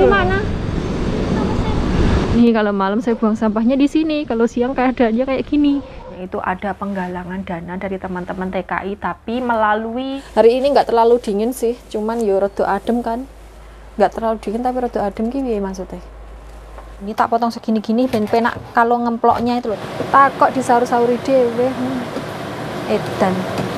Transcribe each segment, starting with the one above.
Dari mana? Nih kalau malam saya buang sampahnya di sini, kalau siang keadaannya kayak gini. Itu ada penggalangan dana dari teman-teman TKI, tapi melalui hari ini nggak terlalu dingin sih, cuman yo rada adem kan, nggak terlalu dingin tapi rada adem gini maksudnya. Ini tak potong segini-gini ben penak kalau ngemploknya itu loh. Tak kok disaur-sauri dhewe. Edan.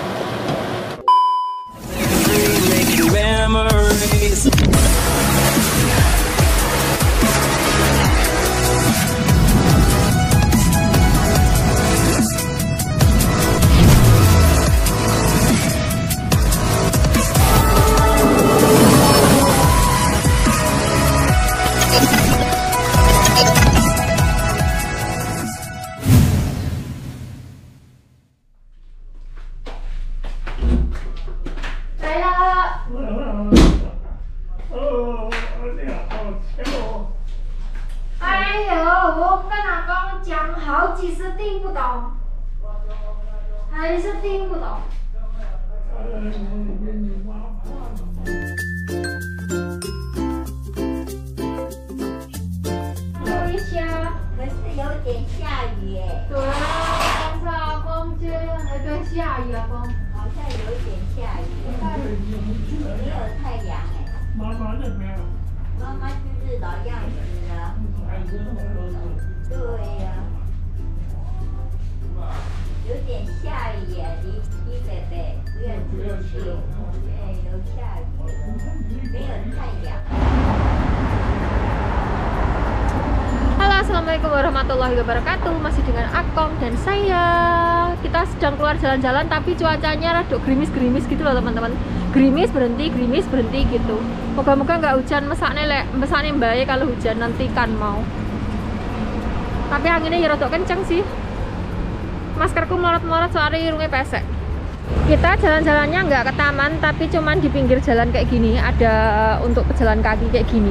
Assalamualaikum warahmatullahi wabarakatuh. Masih dengan Akom dan saya. Kita sedang keluar jalan-jalan, tapi cuacanya rada gerimis-gerimis gitu loh teman-teman. Gerimis berhenti gitu. Moga-moga nggak hujan, mesakne bae kalau hujan nanti kan mau. Tapi anginnya ya rada kenceng sih. Maskerku melorot-melorot soalnya irungnya pesek. Kita jalan-jalannya nggak ke taman, tapi cuman di pinggir jalan kayak gini. Ada untuk pejalan kaki kayak gini.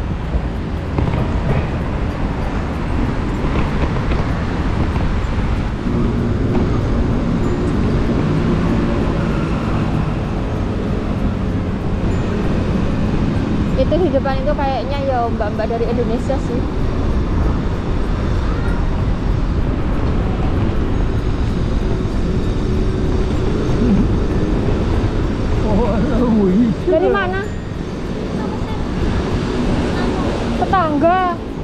Itu di depan itu kayaknya ya mbak-mbak dari Indonesia sih. Dari mana? Tetangga.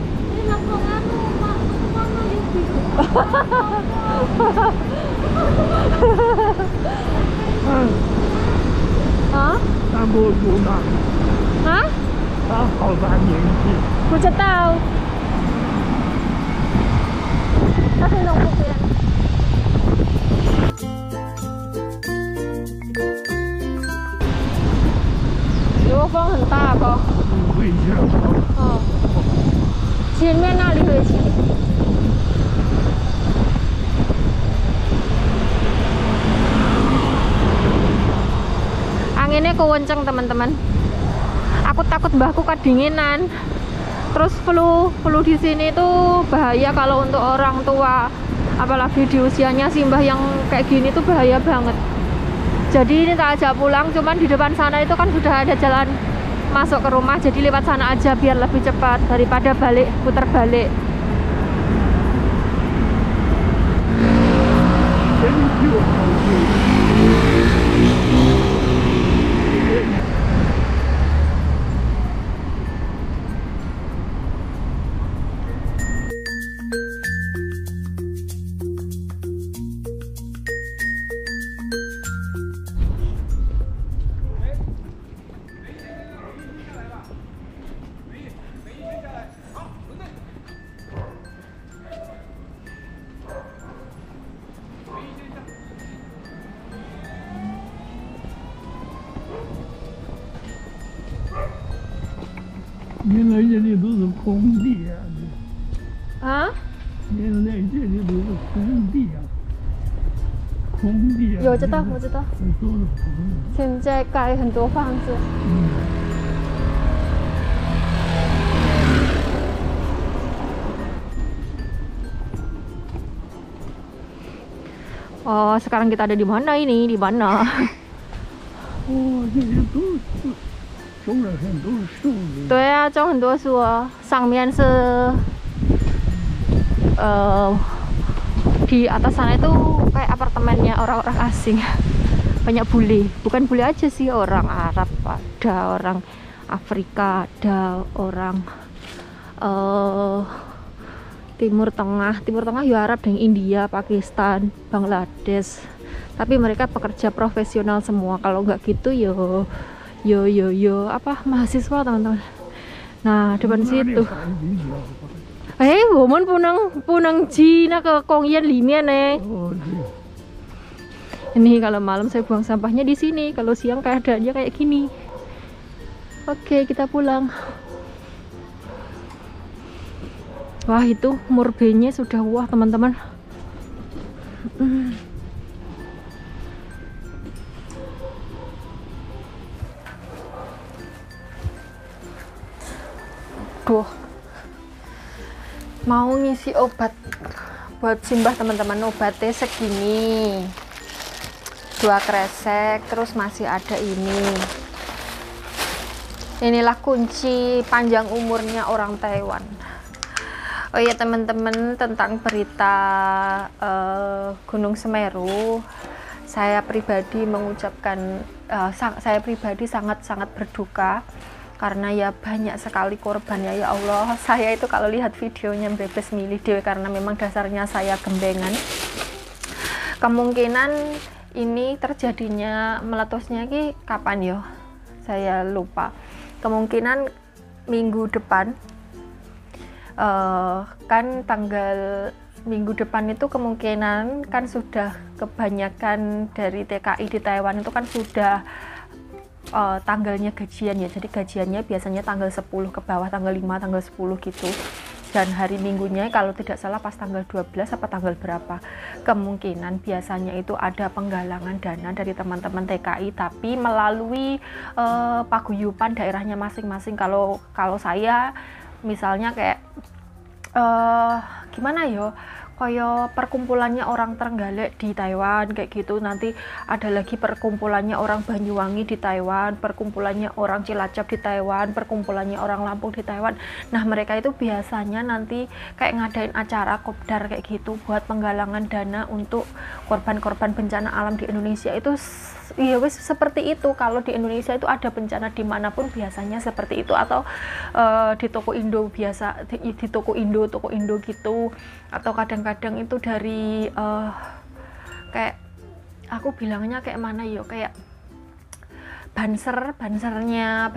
Hah? Hah? 他好大年纪， 不知道。他是农夫人。有风很大不？ 危险吗？ 哦。前面那里危险。Anginnya kenceng teman-teman. Aku takut mbahku kedinginan. Terus flu di sini tuh bahaya kalau untuk orang tua, apalagi di usianya si mbah yang kayak gini tuh bahaya banget. Jadi ini tak ajak pulang, cuman di depan sana itu kan sudah ada jalan masuk ke rumah, jadi lewat sana aja biar lebih cepat daripada putar balik. 原来这里都是空地啊！ 啊？ 原来这里都是空地啊！空地啊！ 有知道，我知道。 都是空地。 现在盖很多房子。Oh, sekarang kita ada di mana ini? Di mana? Oh, ini tuh 种了很多树的。 对啊，种很多树哦，上面是di atas sana itu kayak apartemennya orang-orang asing. Banyak bule, bukan bule aja sih, orang Arab, ada orang Afrika, ada orang Timur Tengah ya Arab dan India, Pakistan, Bangladesh. Tapi mereka pekerja profesional semua. Kalau nggak gitu yo apa mahasiswa teman-teman. Nah depan situ. Woman punang Cina ke Kongyan Limian Oh, Ini kalau malam saya buang sampahnya di sini, kalau siang keadaannya kayak gini. Oke, kita pulang. Wah, itu murbenya sudah wah, teman-teman. Duh. Mau ngisi obat buat Simbah, teman-teman. Obatnya segini. 2 kresek, terus masih ada ini. Inilah kunci panjang umurnya orang Taiwan. Oh iya teman-teman, tentang berita Gunung Semeru, saya pribadi mengucapkan saya pribadi sangat-sangat berduka karena ya banyak sekali korbannya. Ya Allah, saya itu kalau lihat videonya bebes milih dewe karena memang dasarnya saya gembengan. Kemungkinan ini terjadinya meletusnya ki kapan yo? Saya lupa. Kemungkinan minggu depan. Kan tanggal minggu depan itu kemungkinan kan sudah kebanyakan dari TKI di Taiwan itu kan sudah tanggalnya gajian ya. Jadi gajiannya biasanya tanggal 10 ke bawah, tanggal 5, tanggal 10 gitu. Dan hari minggunya kalau tidak salah pas tanggal 12 apa tanggal berapa. Kemungkinan biasanya itu ada penggalangan dana dari teman-teman TKI tapi melalui paguyuban daerahnya masing-masing. Kalau saya misalnya kayak gimana yo, kayak perkumpulannya orang Trenggalek di Taiwan kayak gitu, nanti ada lagi perkumpulannya orang Banyuwangi di Taiwan, perkumpulannya orang Cilacap di Taiwan, perkumpulannya orang Lampung di Taiwan. Nah mereka itu biasanya nanti kayak ngadain acara kopdar kayak gitu buat penggalangan dana untuk korban-korban bencana alam di Indonesia. Itu iya wes seperti itu. Kalau di Indonesia itu ada bencana dimanapun biasanya seperti itu, atau di toko Indo biasa, di toko Indo gitu, atau kadang-kadang itu dari kayak aku bilangnya kayak mana yo, kayak bansernya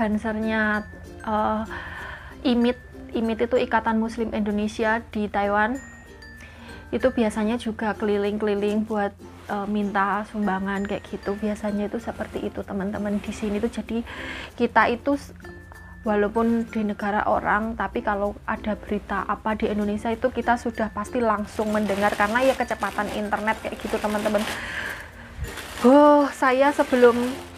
IMIT itu Ikatan Muslim Indonesia di Taiwan. Itu biasanya juga keliling-keliling buat minta sumbangan kayak gitu. Biasanya itu seperti itu teman-teman di sini tuh. Jadi kita itu walaupun di negara orang, tapi kalau ada berita apa di Indonesia itu kita sudah pasti langsung mendengar karena ya kecepatan internet kayak gitu teman-teman. Saya sebelum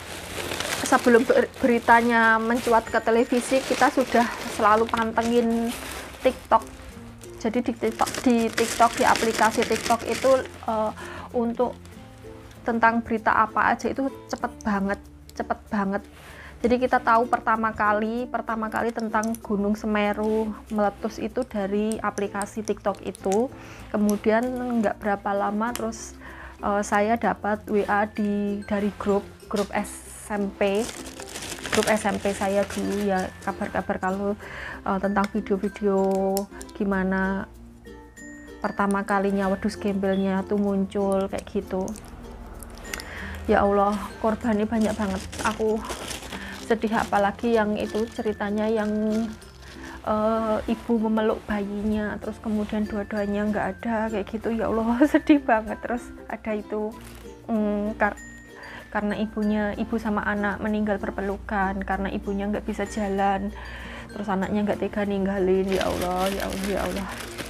beritanya mencuat ke televisi, kita sudah selalu pantengin TikTok. Jadi di TikTok, di aplikasi TikTok itu untuk tentang berita apa aja itu cepet banget. Jadi kita tahu pertama kali tentang Gunung Semeru meletus itu dari aplikasi TikTok itu. Kemudian nggak berapa lama terus saya dapat WA dari grup SMP saya dulu ya, kabar-kabar kalau tentang video-video gimana pertama kalinya wedus gembelnya tuh muncul kayak gitu. Ya Allah, korbannya banyak banget. Aku sedih, apalagi yang itu ceritanya yang ibu memeluk bayinya terus kemudian dua-duanya nggak ada kayak gitu. Ya Allah, sedih banget. Terus ada itu karena ibu sama anak meninggal berpelukan karena ibunya nggak bisa jalan, terus anaknya nggak tega ninggalin. Ya Allah, ya Allah, ya Allah.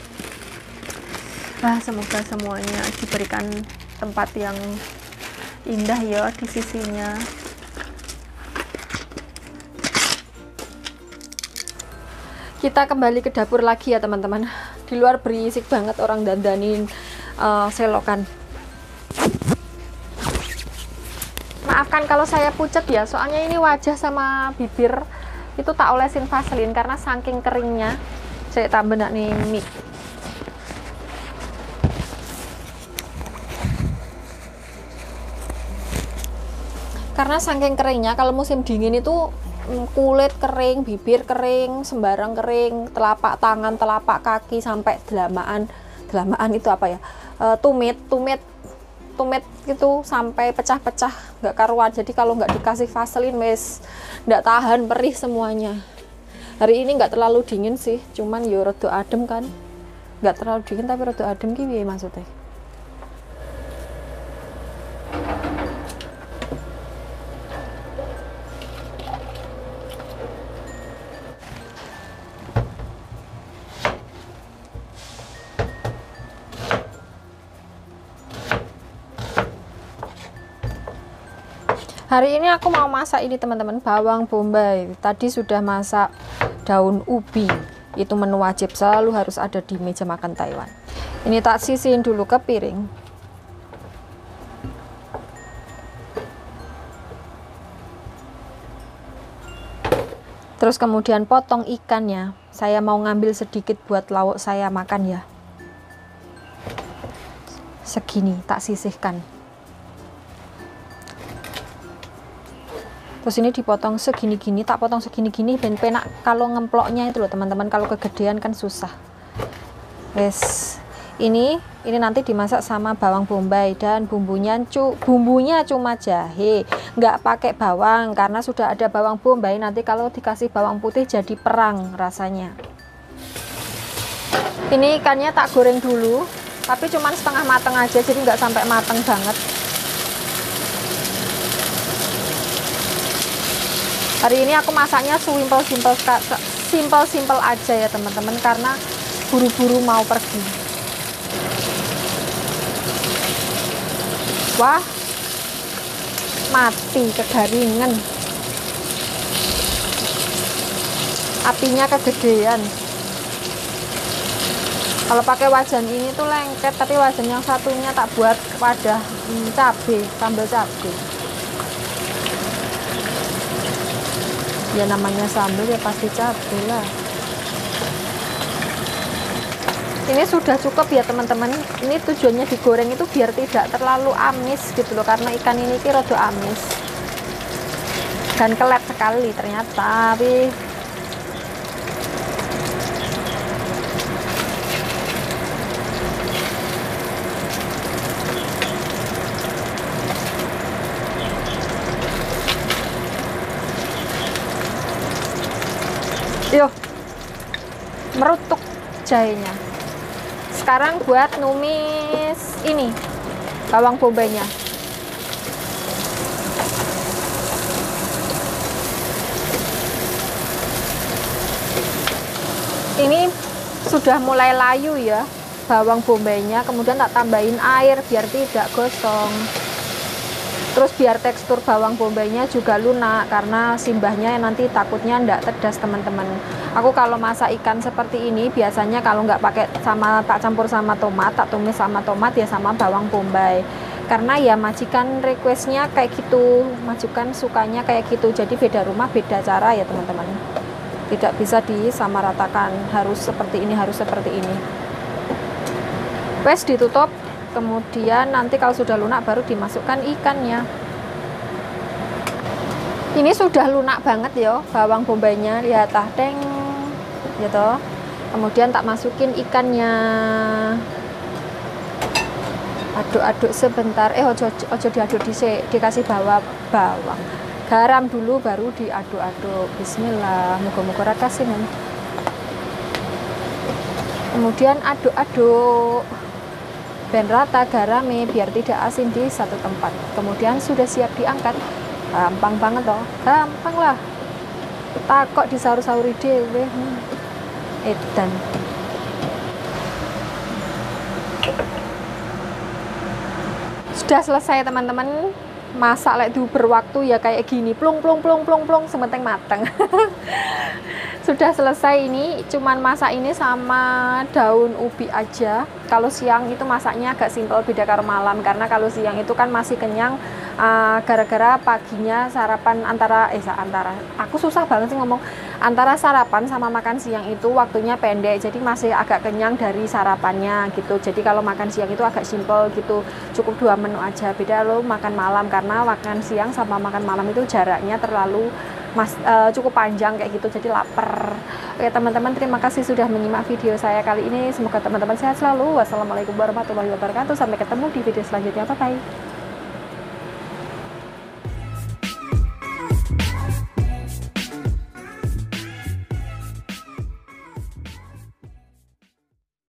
Semoga semuanya diberikan tempat yang indah ya di sisinya. Kita kembali ke dapur lagi ya teman-teman. Di luar berisik banget orang dandanin selokan. Maafkan teman-teman kalau saya pucet ya, soalnya ini wajah sama bibir itu tak olesin vaselin karena saking keringnya. Saya tambah nih mie. Karena saking keringnya, kalau musim dingin itu kulit kering, bibir kering, sembarang kering, telapak tangan, telapak kaki sampai delamaan itu apa ya? Tumit gitu sampai pecah-pecah nggak karuan. Jadi kalau nggak dikasih vaselin wes nggak tahan, perih semuanya. Hari ini nggak terlalu dingin sih, cuman yo rada adem kan, nggak terlalu dingin tapi rada adem gini maksudnya. Hari ini aku mau masak ini teman-teman, bawang bombay. Tadi sudah masak daun ubi. Itu menu wajib, selalu harus ada di meja makan Taiwan. Ini tak sisihin dulu ke piring. Terus kemudian potong ikannya. Saya mau ngambil sedikit buat lauk saya makan ya. Segini tak sisihkan. Terus ini dipotong segini-gini, tak potong segini-gini dan penak kalau ngemploknya itu loh teman-teman, kalau kegedean kan susah. Wes, ini nanti dimasak sama bawang bombay dan bumbunya cuma jahe, nggak pakai bawang karena sudah ada bawang bombay. Nanti kalau dikasih bawang putih jadi perang rasanya. Ini ikannya tak goreng dulu, tapi cuman setengah mateng aja, jadi nggak sampai mateng banget. Hari ini aku masaknya simple aja ya teman-teman, karena buru-buru mau pergi. Wah, mati kegaringan, apinya kegedean. Kalau pakai wajan ini tuh lengket, tapi wajan yang satunya tak buat wadah sambal cabai. Ya namanya sambal ya pasti cabai lah. Ini sudah cukup ya teman-teman. Ini tujuannya digoreng itu biar tidak terlalu amis gitu loh, karena ikan ini rada amis dan kelet sekali ternyata. Tapi yuk, merutuk jahenya. Sekarang buat numis ini bawang bombaynya. Ini sudah mulai layu ya bawang bombaynya, kemudian tak tambahin air biar tidak gosong. Terus biar tekstur bawang bombaynya juga lunak, karena simbahnya nanti takutnya ndak pedas teman-teman. Aku kalau masak ikan seperti ini biasanya kalau nggak pakai tak campur sama tomat, tak tumis sama tomat ya sama bawang bombay. Karena ya majikan requestnya kayak gitu, majikan sukanya kayak gitu. Jadi beda rumah beda cara ya teman-teman. Tidak bisa disamaratakan, harus seperti ini, harus seperti ini. Wes ditutup. Kemudian nanti kalau sudah lunak baru dimasukkan ikannya. Ini sudah lunak banget ya bawang bombaynya, lihat ah, teng gitu. Kemudian tak masukin ikannya, aduk-aduk sebentar. Ojo diaduk dikasih bawang, garam dulu baru diaduk-aduk. Bismillah, moga-moga kasih. Kemudian aduk-aduk ben rata garamnya biar tidak asin di satu tempat. Kemudian sudah siap diangkat. Gampang banget toh, gampang lah. Takok disaur-sauri dhewe. Edan. Sudah selesai teman-teman. Masak lek berwaktu ya kayak gini, plung sementing mateng. Sudah selesai. Ini cuman masak ini sama daun ubi aja. Kalau siang itu masaknya agak simpel, beda karo malam, karena kalau siang itu kan masih kenyang, gara-gara paginya sarapan antara aku susah banget sih ngomong, antara sarapan sama makan siang itu waktunya pendek, jadi masih agak kenyang dari sarapannya gitu. Jadi kalau makan siang itu agak simple gitu, cukup 2 menu aja. Beda lo makan malam, karena makan siang sama makan malam itu jaraknya terlalu cukup panjang kayak gitu, jadi lapar. Oke teman-teman, terima kasih sudah menyimak video saya kali ini. Semoga teman-teman sehat selalu. Wassalamualaikum warahmatullahi wabarakatuh. Sampai ketemu di video selanjutnya. Bye bye.